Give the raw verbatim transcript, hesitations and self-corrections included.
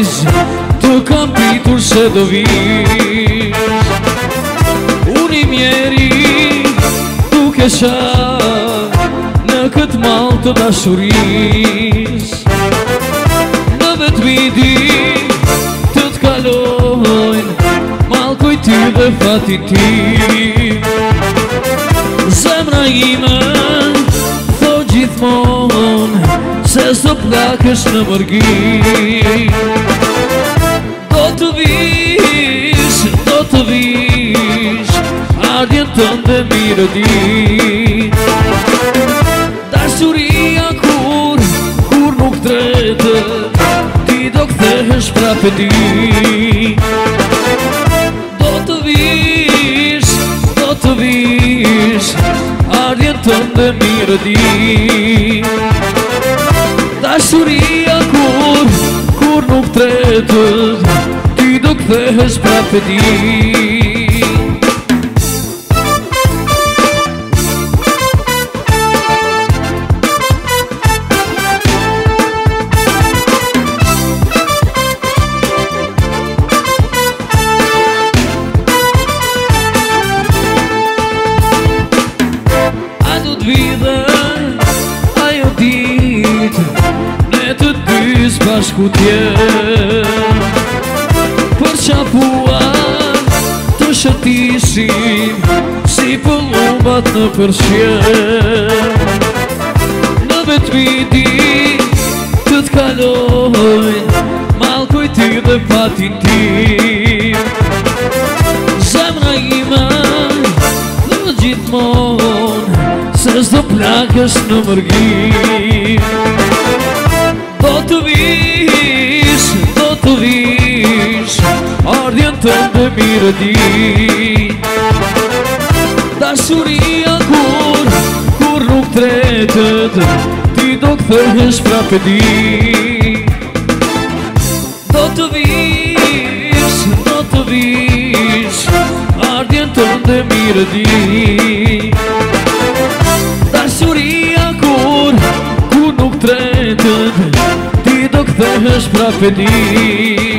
vish, të kam pitur se do vish. Unë i mjeri duke qa në këtë mal të dashuris. Në vetë vidi të t'kalojnë malkuj ty dhe fati ti. Zemra ime tho gjithmon se s'do plakësh në mërgi. Do të vish, do të vish, ardjen tënde mirë di. Dashuria kur, kur nuk tretët, ti do kthehesh prapë di. Do të vish, do të vish, ardjen tënde mirë di. Dashuria kur, kur nuk tretët, ti do kthehesh prapë di. Ajo dit, ne të dys bashku tjen, për qapuar të shëtisim si pëllumbat në përshjen. Në vetë vidi të t'kalojnë malkuj ty dhe patin tim. Zemra ime dhe gjithmon se s'do plakësh në mërgi. Do të vish, do të vish, ardjen tënde mirë di. Dashuria kur, kur nuk tretët, ti do kthehesh prapë di. Do të vish, do të vish, ardjen tënde mirë di. Dashuria kur, kur nuk tretët, ti do kthehesh prapë di.